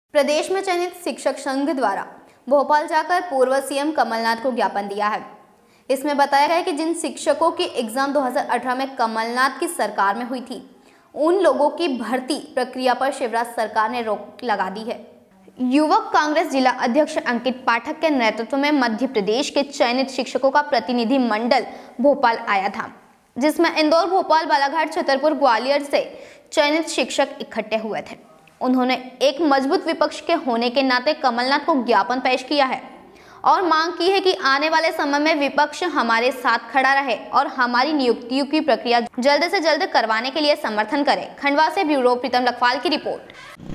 प्रदेश में चयनित शिक्षक संघ द्वारा भोपाल जाकर पूर्व सीएम कमलनाथ को ज्ञापन दिया है। इसमें बताया गया है कि जिन शिक्षकों की एग्जाम 2018 में कमलनाथ की सरकार में हुई थी, उन लोगों की भर्ती प्रक्रिया पर शिवराज सरकार ने रोक लगा दी है। युवक कांग्रेस जिला अध्यक्ष अंकित पाठक के नेतृत्व में मध्य प्रदेश के चयनित शिक्षकों का प्रतिनिधि मंडल भोपाल आया था, जिसमें इंदौर, भोपाल, बालाघाट, छतरपुर, ग्वालियर से चयनित शिक्षक इकट्ठे हुए थे। उन्होंने एक मजबूत विपक्ष के होने के नाते कमलनाथ को ज्ञापन पेश किया है और मांग की है कि आने वाले समय में विपक्ष हमारे साथ खड़ा रहे और हमारी नियुक्तियों की प्रक्रिया जल्द से जल्द करवाने के लिए समर्थन करे। खंडवा से ब्यूरो प्रीतम लखवाल की रिपोर्ट।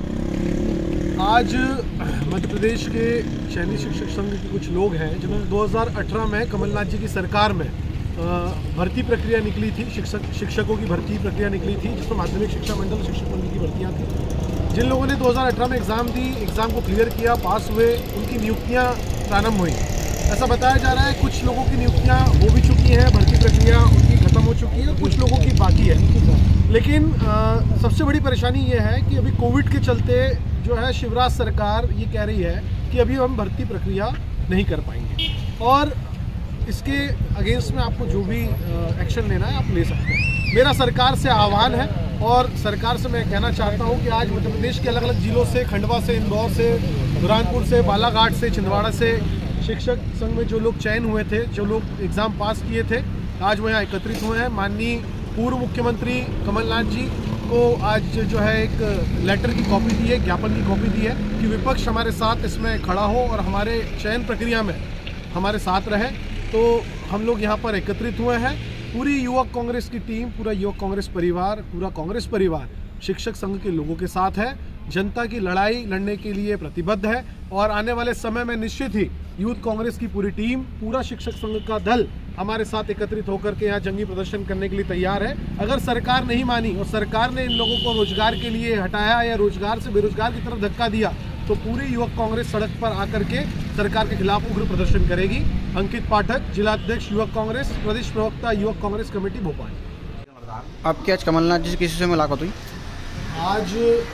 आज मध्य प्रदेश के चयनित शिक्षक संघ के कुछ लोग हैं जिन्होंने 2018 में कमलनाथ जी की सरकार में भर्ती प्रक्रिया निकली थी, शिक्षकों की भर्ती प्रक्रिया निकली थी, जिसमें माध्यमिक शिक्षा मंडल शिक्षक मंडल की भर्तियाँ थी। जिन लोगों ने 2018 में एग्ज़ाम दी, एग्ज़ाम को क्लियर किया, पास हुए, उनकी नियुक्तियां प्रारंभ हुई। ऐसा बताया जा रहा है कुछ लोगों की नियुक्तियां हो भी चुकी हैं, भर्ती प्रक्रिया उनकी खत्म हो चुकी है, कुछ लोगों की बाकी है। लेकिन सबसे बड़ी परेशानी ये है कि अभी कोविड के चलते जो है शिवराज सरकार ये कह रही है कि अभी हम भर्ती प्रक्रिया नहीं कर पाएंगे और इसके अगेंस्ट में आपको जो भी एक्शन लेना है आप ले सकते हैं। मेरा सरकार से आह्वान है और सरकार से मैं कहना चाहता हूं कि आज मध्य प्रदेश के अलग अलग जिलों से, खंडवा से, इंदौर से, बुरहानपुर से, बालाघाट से, छिंदवाड़ा से शिक्षक संघ में जो लोग चयन हुए थे, जो लोग एग्ज़ाम पास किए थे, आज वो यहाँ एकत्रित हुए हैं। माननीय पूर्व मुख्यमंत्री कमलनाथ जी को आज जो है एक लेटर की कॉपी दी है, ज्ञापन की कॉपी दी है कि विपक्ष हमारे साथ इसमें खड़ा हो और हमारे चयन प्रक्रिया में हमारे साथ रहे। तो हम लोग यहाँ पर एकत्रित हुए हैं। पूरी युवक कांग्रेस की टीम, पूरा युवक कांग्रेस परिवार, पूरा कांग्रेस परिवार शिक्षक संघ के लोगों के साथ है, जनता की लड़ाई लड़ने के लिए प्रतिबद्ध है और आने वाले समय में निश्चित ही यूथ कांग्रेस की पूरी टीम, पूरा शिक्षक संघ का दल हमारे साथ एकत्रित होकर के यहाँ जंगी प्रदर्शन करने के लिए तैयार है। अगर सरकार नहीं मानी और सरकार ने इन लोगों को रोजगार के लिए हटाया या रोजगार से बेरोजगार की तरफ धक्का दिया तो पूरी युवक कांग्रेस सड़क पर आकर के सरकार के खिलाफ उग्र प्रदर्शन करेगी। अंकित पाठक, जिला अध्यक्ष युवक कांग्रेस, प्रदेश प्रवक्ता युवक कांग्रेस कमेटी भोपाल। आपकी आज कमलनाथ जी किसी से मुलाकात हुई? आज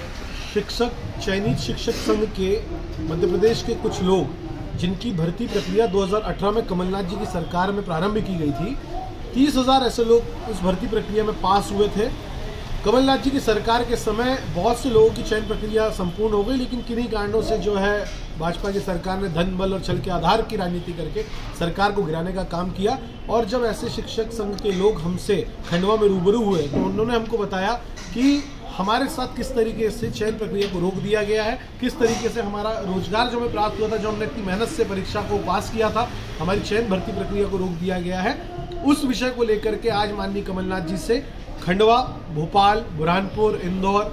चयनित शिक्षक संघ के मध्य प्रदेश के कुछ लोग जिनकी भर्ती प्रक्रिया 2018 में कमलनाथ जी की सरकार में प्रारंभ की गई थी, 30,000 ऐसे लोग उस भर्ती प्रक्रिया में पास हुए थे। कमलनाथ जी की सरकार के समय बहुत से लोगों की चयन प्रक्रिया संपूर्ण हो गई, लेकिन किन्हीं कारणों से जो है भाजपा की सरकार ने धन, बल और छल के आधार की राजनीति करके सरकार को गिराने का काम किया। और जब ऐसे शिक्षक संघ के लोग हमसे खंडवा में रूबरू हुए तो उन्होंने हमको बताया कि हमारे साथ किस तरीके से चयन प्रक्रिया को रोक दिया गया है, किस तरीके से हमारा रोजगार जो हमें प्राप्त हुआ था, जो हमने इतनी मेहनत से परीक्षा को पास किया था, हमारी चयन भर्ती प्रक्रिया को रोक दिया गया है। उस विषय को लेकर के आज माननीय कमलनाथ जी से खंडवा, भोपाल, बुरहानपुर, इंदौर,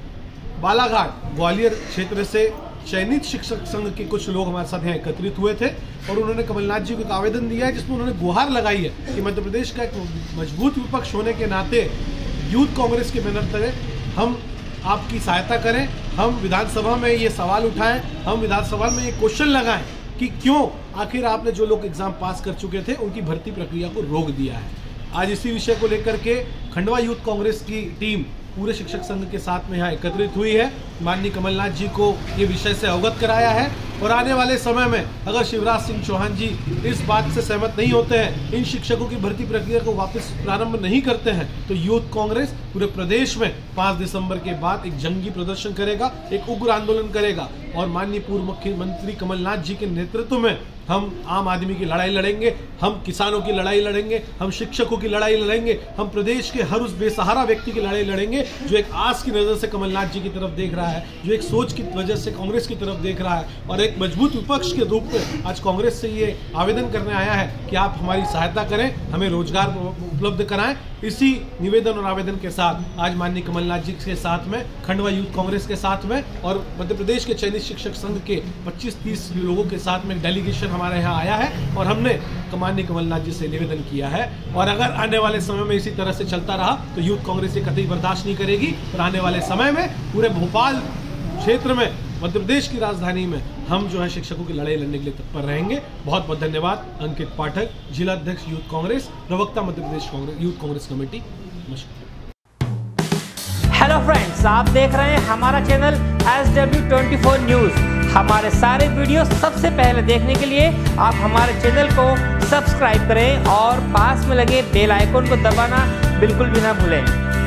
बालाघाट, ग्वालियर क्षेत्र से चयनित शिक्षक संघ के कुछ लोग हमारे साथ यहाँ एकत्रित हुए थे और उन्होंने कमलनाथ जी को एक आवेदन दिया है जिसमें उन्होंने गुहार लगाई है कि मध्य प्रदेश का एक मजबूत विपक्ष होने के नाते यूथ कांग्रेस के बैनर तले हम आपकी सहायता करें, हम विधानसभा में ये सवाल उठाएं, हम विधानसभा में ये क्वेश्चन लगाएं कि क्यों आखिर आपने जो लोग एग्जाम पास कर चुके थे उनकी भर्ती प्रक्रिया को रोक दिया है। आज इसी विषय को लेकर के खंडवा यूथ कांग्रेस की टीम पूरे शिक्षक संघ के साथ में यहाँ एकत्रित हुई है। माननीय कमलनाथ जी को ये विषय से अवगत कराया है और आने वाले समय में अगर शिवराज सिंह चौहान जी इस बात से सहमत नहीं होते हैं, इन शिक्षकों की भर्ती प्रक्रिया को वापस प्रारंभ नहीं करते हैं, तो यूथ कांग्रेस पूरे प्रदेश में 5 दिसंबर के बाद एक जंगी प्रदर्शन करेगा, एक उग्र आंदोलन करेगा और माननीय पूर्व मुख्यमंत्री कमलनाथ जी के नेतृत्व में हम आम आदमी की लड़ाई लड़ेंगे, हम किसानों की लड़ाई लड़ेंगे, हम शिक्षकों की लड़ाई लड़ेंगे, हम प्रदेश के हर उस बेसहारा व्यक्ति की लड़ाई लड़ेंगे जो एक आस की नज़र से कमलनाथ जी की तरफ देख रहा है, जो एक सोच की वजह से कांग्रेस की तरफ देख रहा है और एक मजबूत विपक्ष के रूप में आज कांग्रेस से ये आवेदन करने आया है कि आप हमारी सहायता करें, हमें रोजगार उपलब्ध कराएं। इसी निवेदन और आवेदन के साथ आज माननीय कमलनाथ जी के साथ में, खंडवा यूथ कांग्रेस के साथ में और मध्य प्रदेश के चयनित शिक्षक संघ के 25-30 लोगों के साथ में डेलीगेशन हमारे यहाँ आया है और हमने माननीय कमलनाथ जी से निवेदन किया है और अगर आने वाले समय में इसी तरह से चलता रहा तो यूथ कांग्रेस ये कतई बर्दाश्त नहीं करेगी और आने वाले समय में पूरे भोपाल क्षेत्र में, मध्य प्रदेश की राजधानी में हम जो है शिक्षकों की लड़ाई लड़ने के लिए तत्पर रहेंगे। बहुत बहुत धन्यवाद। अंकित पाठक, जिला अध्यक्ष यूथ कांग्रेस, प्रवक्ता मध्य प्रदेश यूथ कांग्रेस कमेटी। नमस्कार। हेलो फ्रेंड्स, आप देख रहे हैं हमारा चैनल SW24 न्यूज़। हमारे सारे वीडियो सबसे पहले देखने के लिए आप हमारे चैनल को सब्सक्राइब करें और पास में लगे बेल आइकन को दबाना बिल्कुल भी ना भूलें।